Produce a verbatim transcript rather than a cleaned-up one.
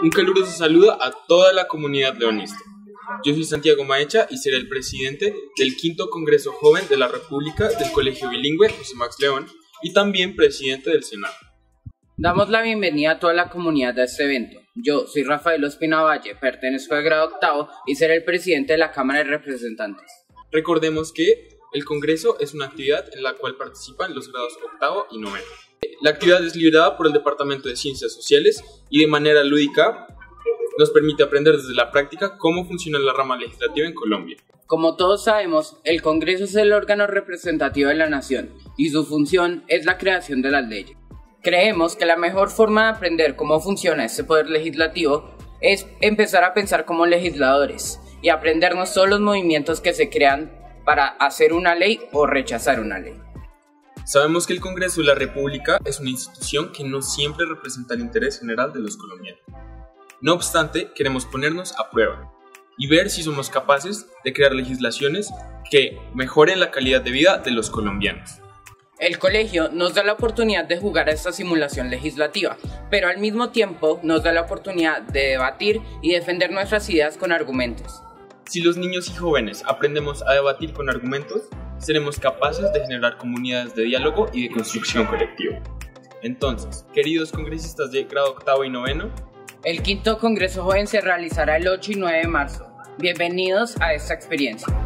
Un caluroso saludo a toda la comunidad leonista. Yo soy Santiago Maecha y seré el presidente del quinto Congreso Joven de la República del Colegio Bilingüe José Max León y también presidente del Senado. Damos la bienvenida a toda la comunidad a este evento. Yo soy Rafael Ospina Valle, pertenezco al grado octavo y seré el presidente de la Cámara de Representantes. Recordemos que el Congreso es una actividad en la cual participan los grados octavo y noveno. La actividad es liderada por el Departamento de Ciencias Sociales y de manera lúdica nos permite aprender desde la práctica cómo funciona la rama legislativa en Colombia. Como todos sabemos, el Congreso es el órgano representativo de la nación y su función es la creación de las leyes. Creemos que la mejor forma de aprender cómo funciona este poder legislativo es empezar a pensar como legisladores y aprendernos todos los movimientos que se crean para hacer una ley o rechazar una ley. Sabemos que el Congreso de la República es una institución que no siempre representa el interés general de los colombianos. No obstante, queremos ponernos a prueba y ver si somos capaces de crear legislaciones que mejoren la calidad de vida de los colombianos. El colegio nos da la oportunidad de jugar a esta simulación legislativa, pero al mismo tiempo nos da la oportunidad de debatir y defender nuestras ideas con argumentos. Si los niños y jóvenes aprendemos a debatir con argumentos, seremos capaces de generar comunidades de diálogo y de construcción colectiva. Entonces, queridos congresistas de grado octavo y noveno, el quinto Congreso Joven se realizará el ocho y nueve de marzo. Bienvenidos a esta experiencia.